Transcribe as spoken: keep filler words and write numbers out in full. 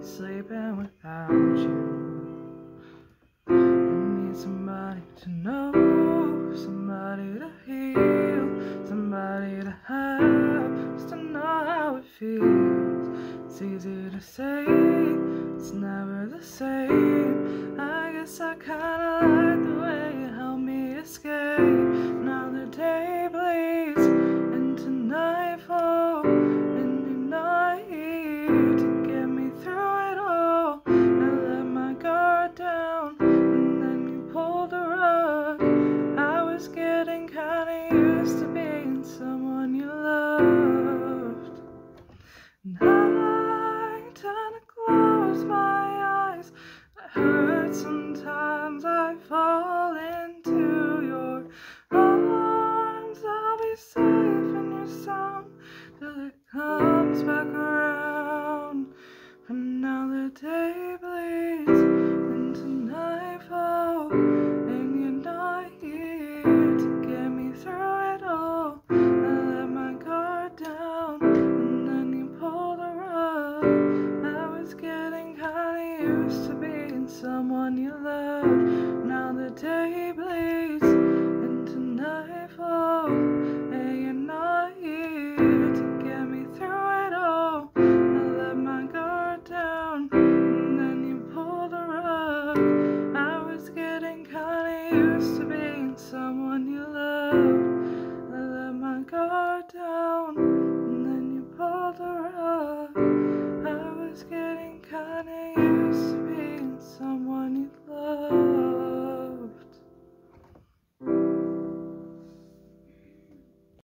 sleeping without you. I need somebody to know, somebody to heal, somebody to have, just to know how it feels. It's easy to say, it's never the same. I guess I kinda like the way you help me escape. Now the day bleeds into nightfall, and you're not here